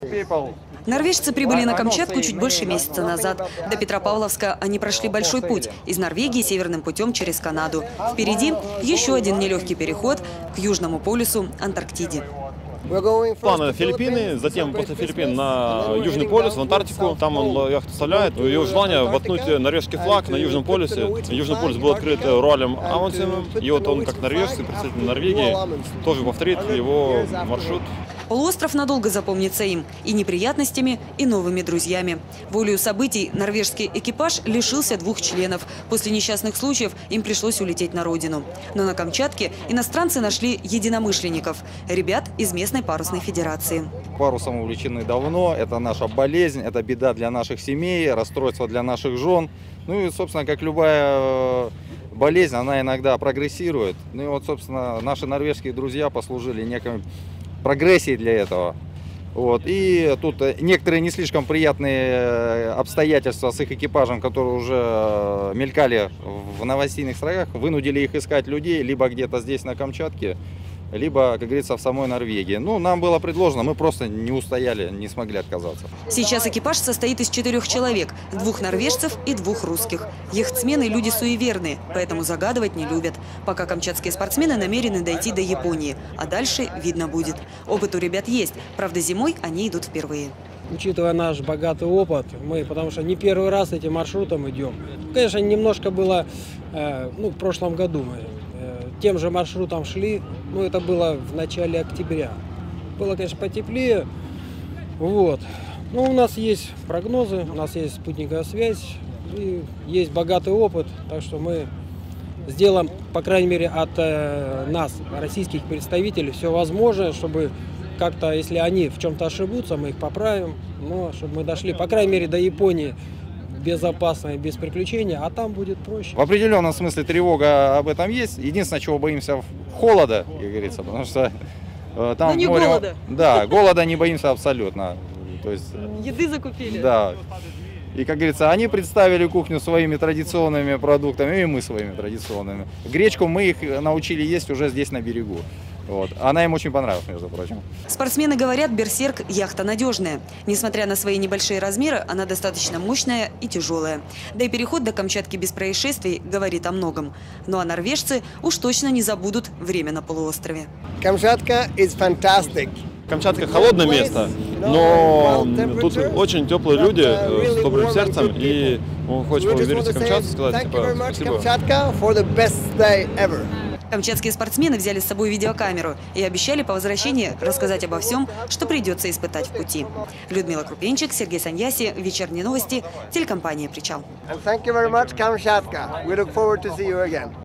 Норвежцы прибыли на Камчатку чуть больше месяца назад. До Петропавловска они прошли большой путь – из Норвегии северным путем через Канаду. Впереди еще один нелегкий переход к Южному полюсу – Антарктиде. Планы Филиппины, затем после Филиппин на Южный полюс, в Антарктику. Там он яхту оставляет. Его желание воткнуть норвежский флаг на Южном полюсе. Южный полюс был открыт Роальдом Амундсеном. И вот он, как норвежцы, представитель Норвегии, тоже повторит его маршрут. Полуостров надолго запомнится им и неприятностями, и новыми друзьями. Волею событий норвежский экипаж лишился 2 членов. После несчастных случаев им пришлось улететь на родину. Но на Камчатке иностранцы нашли единомышленников – ребят из местной парусной федерации. Парусом увлечены давно, это наша болезнь, это беда для наших семей, расстройство для наших жен. Ну и, собственно, как любая болезнь, она иногда прогрессирует. Ну и вот, собственно, наши норвежские друзья послужили некой прогрессии для этого. Вот. И тут некоторые не слишком приятные обстоятельства с их экипажем, которые уже мелькали в новостных строках, вынудили их искать людей либо где-то здесь на Камчатке, либо, как говорится, в самой Норвегии. Ну, нам было предложено, мы просто не устояли, не смогли отказаться. Сейчас экипаж состоит из 4 человек – 2 норвежцев и 2 русских. Яхтсмены – люди суеверные, поэтому загадывать не любят. Пока камчатские спортсмены намерены дойти до Японии, а дальше видно будет. Опыт у ребят есть, правда, зимой они идут впервые. Учитывая наш богатый опыт, мы, потому что не первый раз этим маршрутом идем. Конечно, немножко было, в прошлом году мы тем же маршрутом шли, но это было в начале октября. Было, конечно, потеплее. Вот. Но у нас есть прогнозы, у нас есть спутниковая связь, и есть богатый опыт, так что мы сделаем, по крайней мере, от нас, российских представителей, все возможное, чтобы как-то, если они в чем-то ошибутся, мы их поправим, но чтобы мы дошли, по крайней мере, до Японии безопасно и без приключений, а там будет проще. В определенном смысле тревога об этом есть. Единственное, чего боимся – холода, как говорится, потому что там но не море... голода. Да, голода не боимся абсолютно. То есть, еды закупили. Да. И, как говорится, они представили кухню своими традиционными продуктами, и мы своими традиционными. Гречку мы их научили есть уже здесь на берегу. Вот. Она им очень понравилась, между прочим. Спортсмены говорят, «Берсерк» – яхта надежная. Несмотря на свои небольшие размеры, она достаточно мощная и тяжелая. Да и переход до Камчатки без происшествий говорит о многом. Ну а норвежцы уж точно не забудут время на полуострове. Камчатка is fantastic. Камчатка – холодное место, но тут очень теплые люди с добрым сердцем, и хочется поблагодарить Камчатку, сказать спасибо. Камчатские спортсмены взяли с собой видеокамеру и обещали по возвращении рассказать обо всем, что придется испытать в пути. Людмила Крупенчик, Сергей Саньяси, Вечерние новости, телекомпания «Причал».